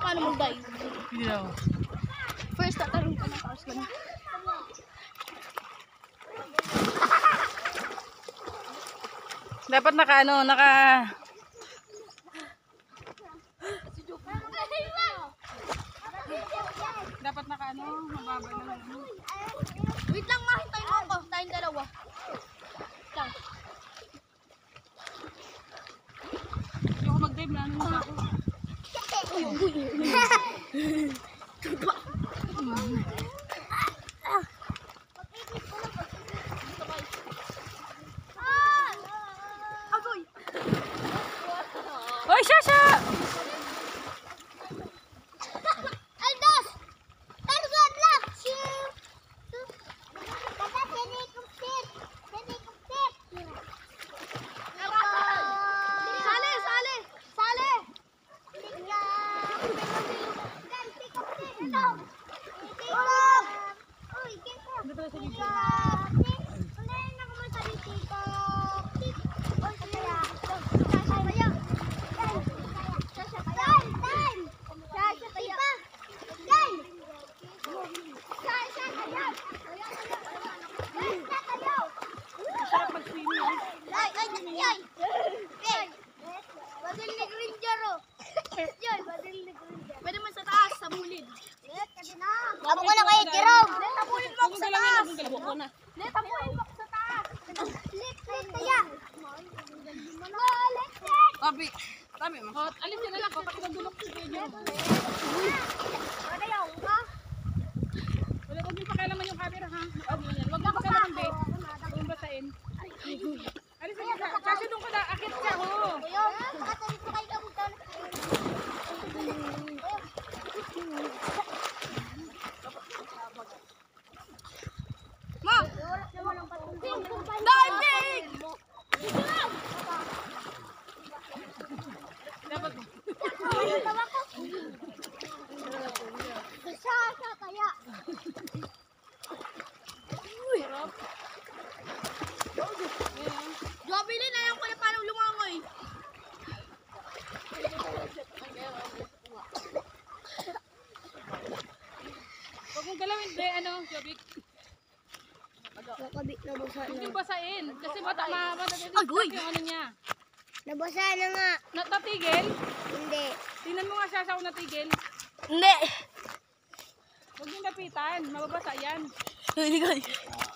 paano mag-dive. Hindi na ako. First, tatalong ka ng cars ka na. Dapat naka dapat naka mababa lang. Wait lang, mahintay mo ako. Tayong dalawa. Lang. Hindi ako mag-dive na ako. Oy, Shasha! Aldos! Tarugan lang! Sale! Sale! Sale! Sarap mag-swimming. Pwede man sa taas, sa bulid. Tabo ko na kayo, Jerome. Tapulin mo ako sa taas. Galawin ko na. Tapulin mo ako sa taas. Tabi. Tabi mo. Alin ka na lang. Papakita dulok sa video. Wala ko din pakialaman yung camera ha. Huwag mo pakialaman be. Huwag mo basahin. Alis ka. Kasi doon ko na. Akit ka ho. Ma! Diving! Dapat. Jobili na yung kaya paano lumangoy. Huwag mong galawin be. Jobik. Nakabit na basa Huwag na. yung basain. Kasi madadadit Agoy! yung ano niya. Nabasa na nga. Natigil? Hindi. Tingnan mo nga siya kung natigil. Hindi. Huwag yung lapitan. Mababasa yan. Hindi ko.